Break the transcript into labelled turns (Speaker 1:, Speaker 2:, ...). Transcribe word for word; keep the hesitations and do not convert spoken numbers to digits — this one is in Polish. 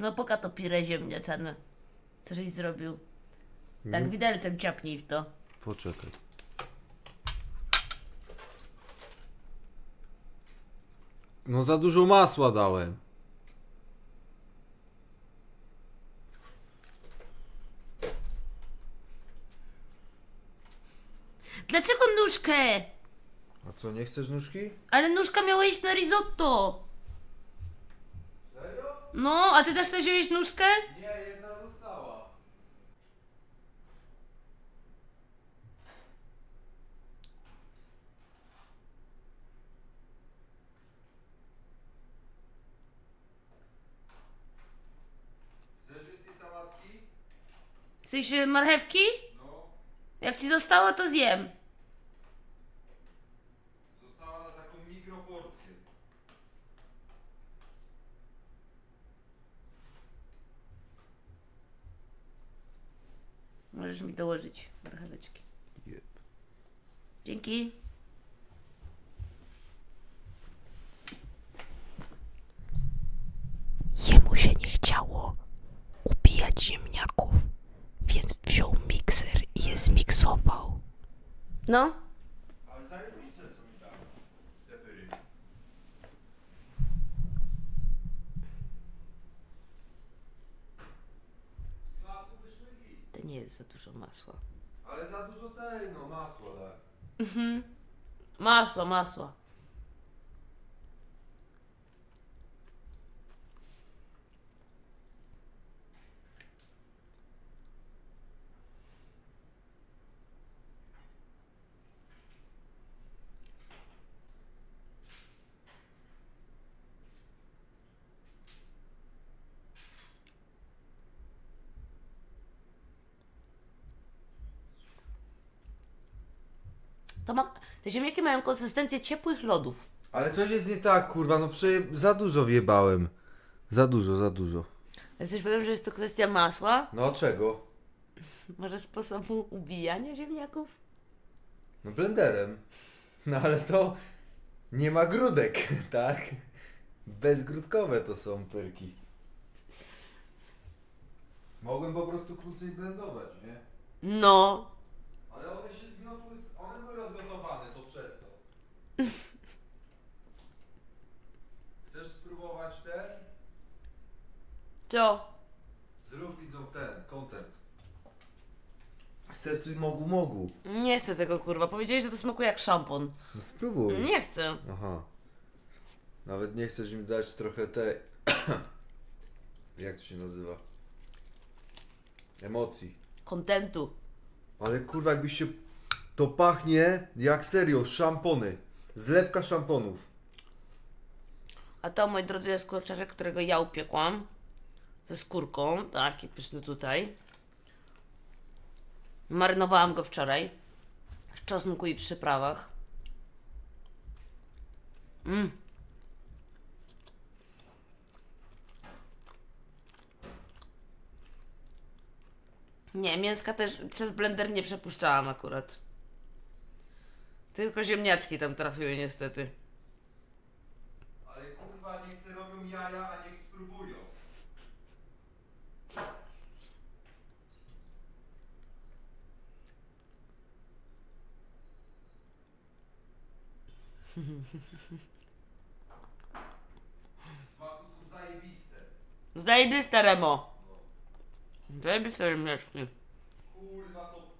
Speaker 1: No poka to pire ziemniaczane. Co żeś zrobił? Tak
Speaker 2: Nie?
Speaker 1: widelcem ciapnij w to.
Speaker 2: Poczekaj. No za dużo masła dałem.
Speaker 1: Dlaczego nóżkę?
Speaker 2: A co, nie chcesz nóżki?
Speaker 1: Ale nóżka miała iść na risotto.
Speaker 2: Serio?
Speaker 1: No, a ty też chcesz wziąć nóżkę?
Speaker 2: Nie, jedna została. Chcesz więcej sałatki?
Speaker 1: Chcesz y, marchewki?
Speaker 2: No.
Speaker 1: Jak ci zostało, to zjem.
Speaker 2: Została na taką mikroporcję.
Speaker 1: Możesz mi dołożyć marcheweczki.
Speaker 2: Jeb.
Speaker 1: Dzięki.
Speaker 3: Jemu się nie chciało ubijać ziemniaków, więc wziął mikser i je zmiksował.
Speaker 1: No.
Speaker 2: Ale zajebiste są tam te pyry. Smaku wyszły i...
Speaker 1: To nie jest za dużo masła.
Speaker 2: Ale za dużo tej, no masła tak.
Speaker 1: Mhm. Masło, masło. To ma... Te ziemniaki mają konsystencję ciepłych lodów.
Speaker 2: Ale coś jest nie tak, kurwa, no przeje... za dużo wjebałem. Za dużo, za dużo.
Speaker 1: Jesteś pewien, że jest to kwestia masła?
Speaker 2: No czego?
Speaker 1: Może sposobu ubijania ziemniaków?
Speaker 2: No blenderem. No ale to nie ma grudek, tak? Bezgrudkowe to są pyrki. Mogłem po prostu krócej blendować, nie?
Speaker 1: No.
Speaker 2: Ale one się zgniotły, one były rozgotowane, to przez to. Chcesz spróbować ten?
Speaker 1: Co?
Speaker 2: Zrób widzą ten, content. Chcesz tu mogu mogu.
Speaker 1: Nie chcę tego, kurwa. Powiedziałeś, że to smakuje jak szampon.
Speaker 2: No spróbuj.
Speaker 1: Nie chcę.
Speaker 2: Aha. Nawet nie chcesz mi dać trochę tej... Jak to się nazywa? Emocji.
Speaker 1: Kontentu.
Speaker 2: Ale kurwa, jakbyś się... To pachnie jak serio, szampony. Zlewka szamponów.
Speaker 1: A to, moi drodzy, jest kurczaczek, którego ja upiekłam. Ze skórką. Taki pyszny tutaj. Marynowałam go wczoraj. W czosnku i przyprawach. Mmm. Nie, mięska też przez blender nie przepuszczałam akurat. Tylko ziemniaczki tam trafiły niestety.
Speaker 2: Ale kurwa, niech se robią jaja, a niech spróbują. Smaku są zajebiste.
Speaker 1: Zajebiste, Remo. Zajebiste ziemniaczki.
Speaker 2: Kurwa, to